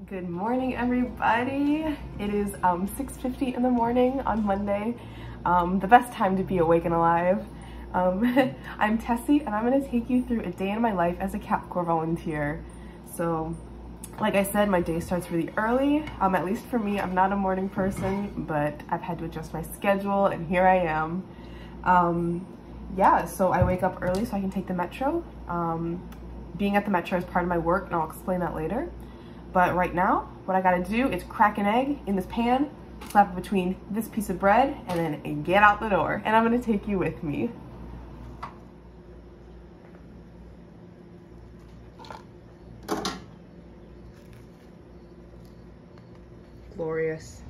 Good morning, everybody. It is 6:50 in the morning on Monday, the best time to be awake and alive. I'm Tessie, and I'm going to take you through a day in my life as a CapCorps volunteer. So, like I said, my day starts really early. At least for me, I'm not a morning person, but I've had to adjust my schedule, and here I am. Yeah, so I wake up early so I can take the metro. Being at the metro is part of my work, and I'll explain that later. But right now, what I gotta do is crack an egg in this pan, slap it between this piece of bread, and then get out the door. And I'm gonna take you with me. Glorious.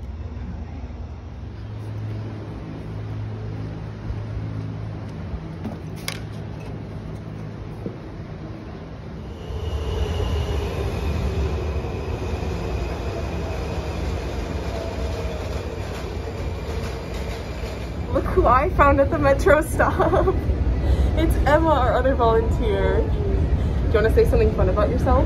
Look who I found at the metro stop. It's Emma, our other volunteer. Do you want to say something fun about yourself?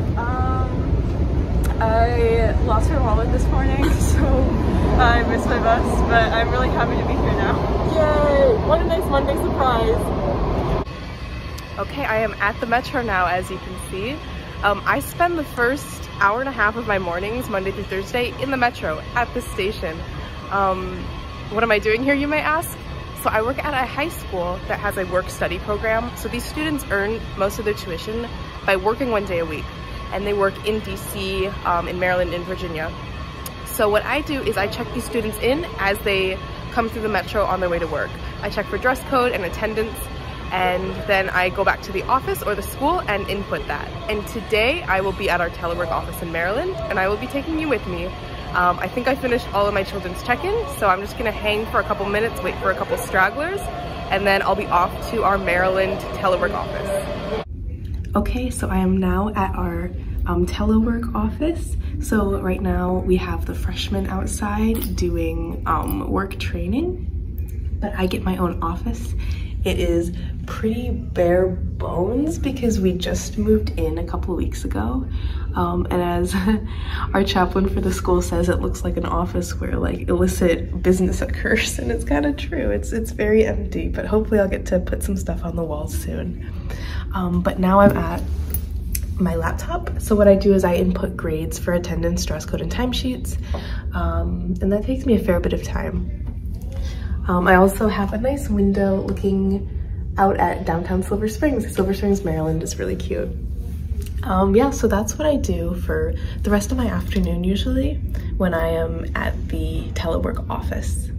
I lost my wallet this morning, so I missed my bus, but I'm really happy to be here now. Yay! What a nice Monday surprise. Okay, I am at the metro now, as you can see. I spend the first hour and a half of my mornings, Monday through Thursday, in the metro at the station. What am I doing here, you may ask? So I work at a high school that has a work-study program. So these students earn most of their tuition by working 1 day a week. And they work in DC, in Maryland, and Virginia. So what I do is I check these students in as they come through the metro on their way to work. I check for dress code and attendance, and then I go back to the office or the school and input that. And today I will be at our telework office in Maryland, and I will be taking you with me. I think I finished all of my children's check-in, so I'm just gonna hang for a couple minutes, wait for a couple stragglers, and then I'll be off to our Maryland telework office. Okay, so I am now at our telework office. So right now we have the freshmen outside doing work training, but I get my own office. It is pretty bare bones because we just moved in a couple of weeks ago. And as our chaplain for the school says, it looks like an office where like illicit business occurs, and it's kind of true. It's very empty, but hopefully I'll get to put some stuff on the walls soon. But now I'm at my laptop. So what I do is I input grades for attendance, dress code, and timesheets. And that takes me a fair bit of time. I also have a nice window looking out at downtown Silver Springs. Silver Springs, Maryland is really cute. Yeah, so that's what I do for the rest of my afternoon usually when I am at the telework office.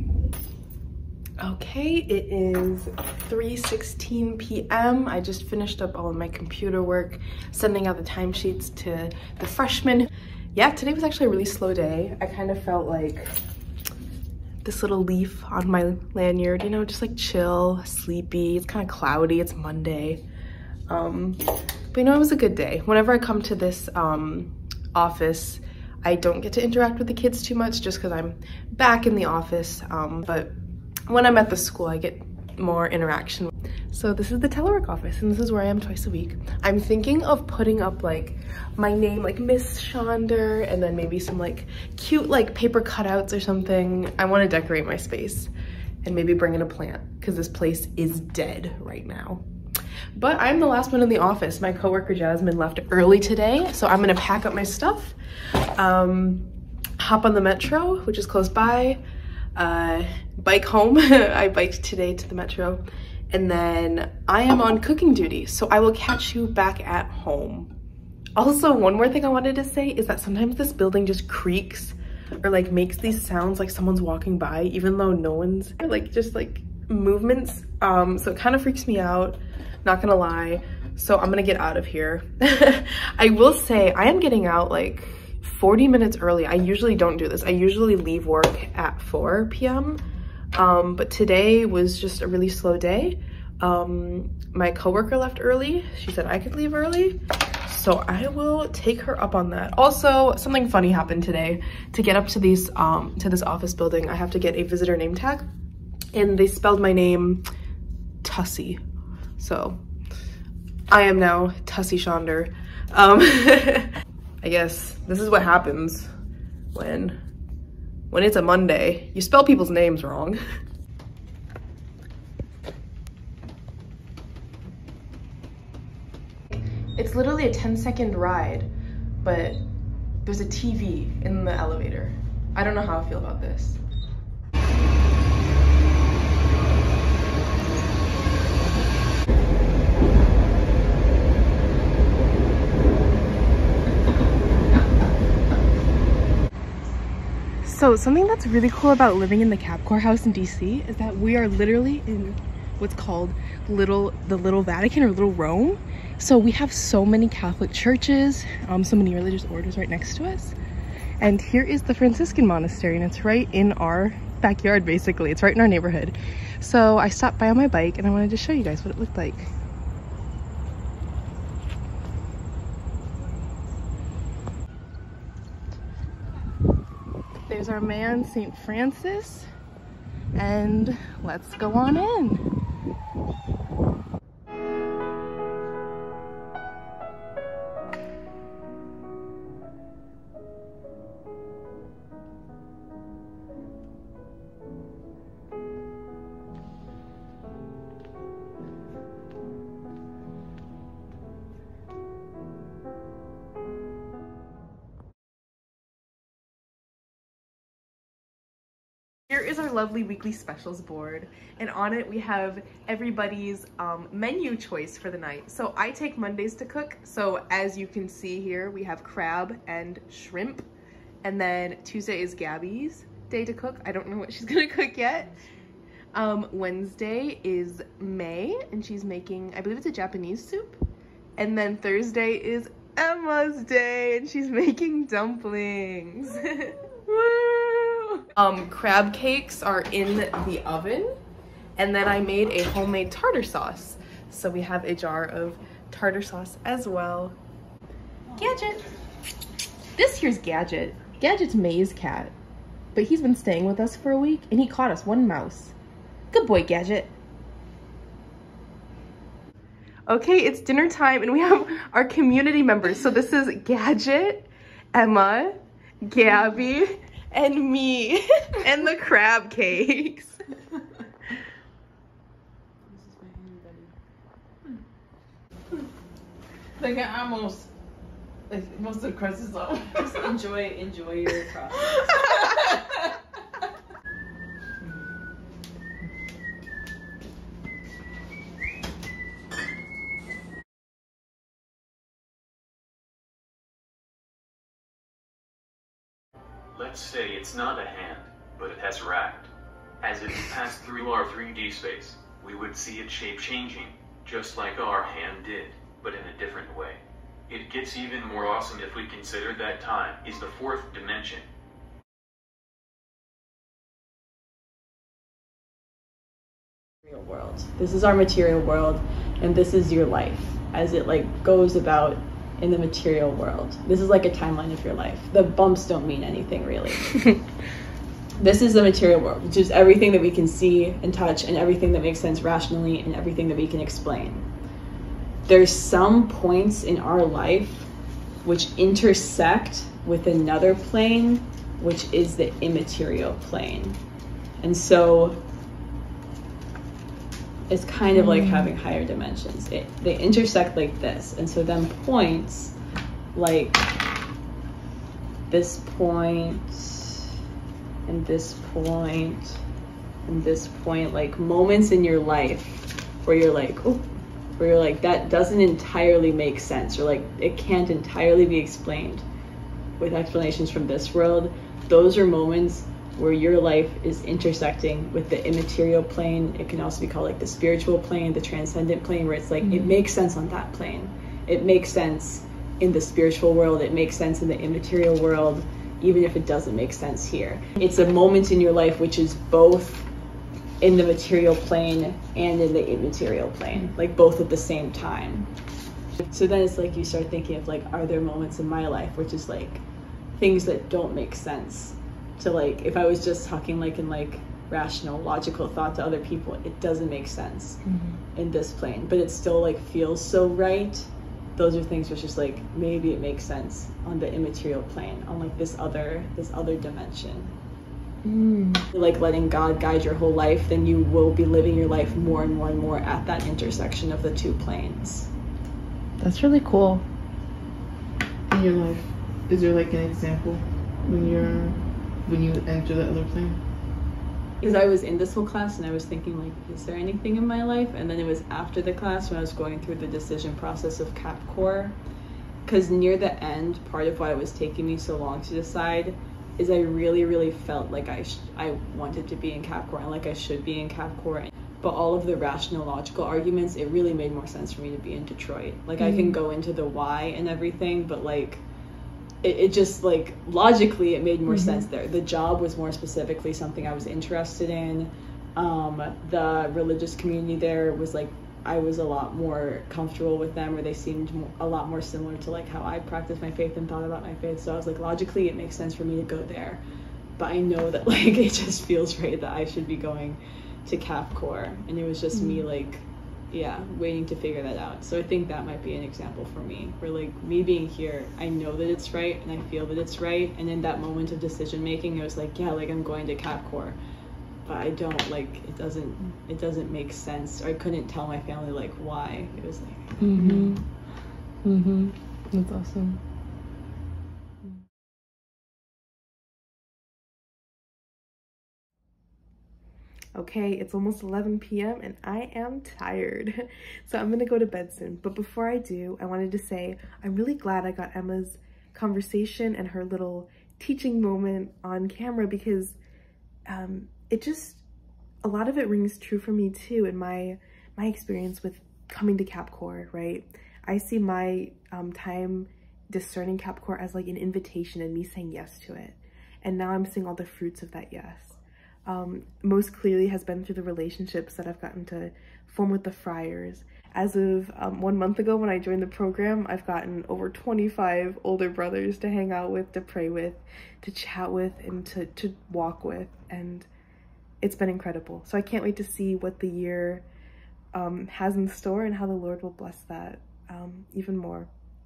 Okay, it is 3:16 p.m. I just finished up all of my computer work, sending out the timesheets to the freshmen. Yeah, today was actually a really slow day. I kind of felt like this little leaf on my lanyard, you know, just like chill, sleepy. It's kind of cloudy, it's Monday. But you know, it was a good day. Whenever I come to this office, I don't get to interact with the kids too much just because I'm back in the office, but when I'm at the school, I get more interaction. So this is the telework office, and this is where I am twice a week. I'm thinking of putting up like my name, like Miss Shonder, and then maybe some like cute like paper cutouts or something. I want to decorate my space and maybe bring in a plant because this place is dead right now. But I'm the last one in the office. My coworker Jasmine left early today, so I'm gonna pack up my stuff, hop on the metro, which is close by, bike home. I biked today to the metro, and then I am on cooking duty, so I will catch you back at home. Also, one more thing I wanted to say is that sometimes this building just creaks or like makes these sounds like someone's walking by, even though no one's, like just like movements. So it kind of freaks me out, not gonna lie. So I'm gonna get out of here. I will say I am getting out like 40 minutes early. I usually don't do this. I usually leave work at 4 p.m. But today was just a really slow day. My coworker left early. She said I could leave early, so I will take her up on that. Also, something funny happened today. To get up to these to this office building, I have to get a visitor name tag, and they spelled my name Tussie. So I am now Tussie Shonder. I guess this is what happens when it's a Monday. You spell people's names wrong. It's literally a 10-second ride, but there's a TV in the elevator. I don't know how I feel about this. So something that's really cool about living in the CapCorps house in DC is that we are literally in what's called the Little Vatican or Little Rome. So we have so many Catholic churches, so many religious orders right next to us. And here is the Franciscan monastery, and it's right in our backyard, basically. It's right in our neighborhood. So I stopped by on my bike and I wanted to show you guys what it looked like. There's our man, St. Francis, and let's go on in. Here is our lovely weekly specials board, and on it we have everybody's menu choice for the night. So I take Mondays to cook, so as you can see here we have crab and shrimp, and then Tuesday is Gabby's day to cook. I don't know what she's gonna cook yet. Wednesday is May, and she's making, I believe it's a Japanese soup, and then Thursday is Emma's day, and she's making dumplings. Woo! Crab cakes are in the oven, and then I made a homemade tartar sauce. So we have a jar of tartar sauce as well. Gadget. This here's Gadget. Gadget's May's cat, but he's been staying with us for a week and he caught us one mouse. Good boy, Gadget. Okay, it's dinner time and we have our community members. So this is Gadget, Emma, Gabby, and me, and the crab cakes. Like I almost, like most of the crust is off. Just enjoy your crust. Let's say it's not a hand, but it has racked. As it passed through our 3D space, we would see its shape changing, just like our hand did, but in a different way. It gets even more awesome if we consider that time is the fourth dimension. World. This is our material world, and this is your life as it like goes about in the material world. This is like a timeline of your life. The bumps don't mean anything really. This is the material world, which is everything that we can see and touch and everything that makes sense rationally and everything that we can explain. There's some points in our life which intersect with another plane, which is the immaterial plane. And so it's kind of like having higher dimensions. They intersect like this. And so then points like this point and this point and this point, like moments in your life where you're like, oh, where you're like, that doesn't entirely make sense, or like it can't entirely be explained with explanations from this world. Those are moments where your life is intersecting with the immaterial plane. It can also be called like the spiritual plane, the transcendent plane, where it's like, it makes sense on that plane. It makes sense in the spiritual world. It makes sense in the immaterial world, even if it doesn't make sense here. It's a moment in your life which is both in the material plane and in the immaterial plane, like both at the same time. So then it's like you start thinking of like, are there moments in my life which is like things that don't make sense? To like, if I was just talking like in like rational, logical thought to other people, it doesn't make sense in this plane, but it still like feels so right those are things which is like, maybe it makes sense on the immaterial plane, on like this other dimension. Like letting God guide your whole life, then you will be living your life more and more and more at that intersection of the two planes. That's really cool. In your life, is there like an example when you enter the other plane? Because I was in this whole class and I was thinking like, is there anything in my life? And then it was after the class when I was going through the decision process of CapCorps, because near the end, part of why it was taking me so long to decide is I really felt like I wanted to be in CapCorps and like I should be in CapCorps. But all of the rational, logical arguments, it really made more sense for me to be in Detroit. Like I can go into the why and everything, but like it just like logically it made more sense there. The job was more specifically something I was interested in. The religious community there was like, I was a lot more comfortable with them, or they seemed a lot more similar to like how I practiced my faith and thought about my faith. So I was like, logically it makes sense for me to go there, but I know that like it just feels right that I should be going to CapCorps, and it was just me like, yeah, waiting to figure that out. So I think that might be an example for me, where like me being here, I know that it's right and I feel that it's right, and in that moment of decision making it was like, yeah, like I'm going to CapCorps, but I don't like, it doesn't make sense, or I couldn't tell my family like why. It was like That's awesome. Okay, it's almost 11 p.m. and I am tired, so I'm gonna go to bed soon. But before I do, I wanted to say I'm really glad I got Emma's conversation and her little teaching moment on camera, because it just, a lot of it rings true for me too in my experience with coming to CapCorps, right? I see my time discerning CapCorps as like an invitation and me saying yes to it. And now I'm seeing all the fruits of that yes. Most clearly has been through the relationships that I've gotten to form with the friars. As of 1 month ago when I joined the program, I've gotten over 25 older brothers to hang out with, to pray with, to chat with, and to walk with, and it's been incredible. So I can't wait to see what the year has in store and how the Lord will bless that even more.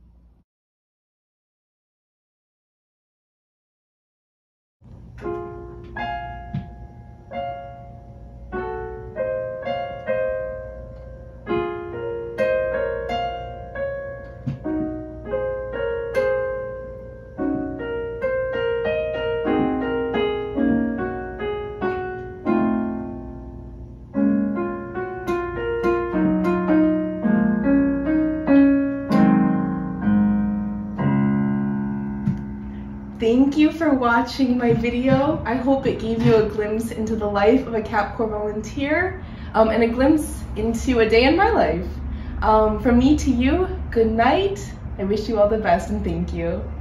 Thank you for watching my video. I hope it gave you a glimpse into the life of a CapCorps volunteer and a glimpse into a day in my life. From me to you, good night. I wish you all the best and thank you.